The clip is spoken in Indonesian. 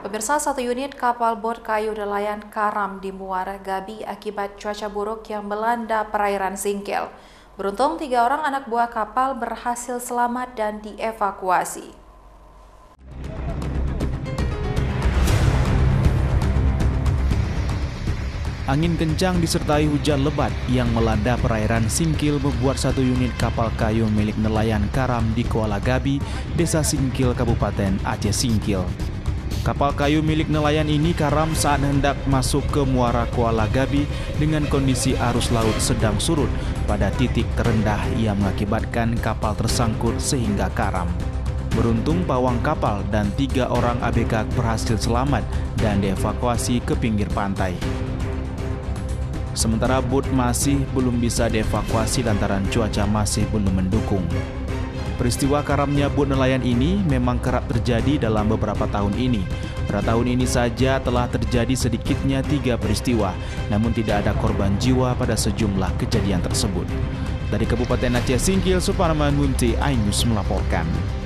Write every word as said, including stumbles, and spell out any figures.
Pemirsa, satu unit kapal bot kayu nelayan karam di Muara Gabi akibat cuaca buruk yang melanda perairan Singkil. Beruntung, tiga orang anak buah kapal berhasil selamat dan dievakuasi. Angin kencang disertai hujan lebat yang melanda perairan Singkil membuat satu unit kapal kayu milik nelayan karam di Kuala Gabi, Desa Singkil, Kabupaten Aceh Singkil. Kapal kayu milik nelayan ini karam saat hendak masuk ke Muara Kuala Gabi dengan kondisi arus laut sedang surut pada titik terendah yang mengakibatkan kapal tersangkut sehingga karam. Beruntung pawang kapal dan tiga orang A B K berhasil selamat dan dievakuasi ke pinggir pantai. Sementara bot masih belum bisa dievakuasi lantaran cuaca masih belum mendukung. Peristiwa karamnya bot nelayan ini memang kerap terjadi dalam beberapa tahun ini. Pada tahun ini saja telah terjadi sedikitnya tiga peristiwa, namun tidak ada korban jiwa pada sejumlah kejadian tersebut. Dari Kabupaten Aceh Singkil, Suparman Munti, iNews melaporkan.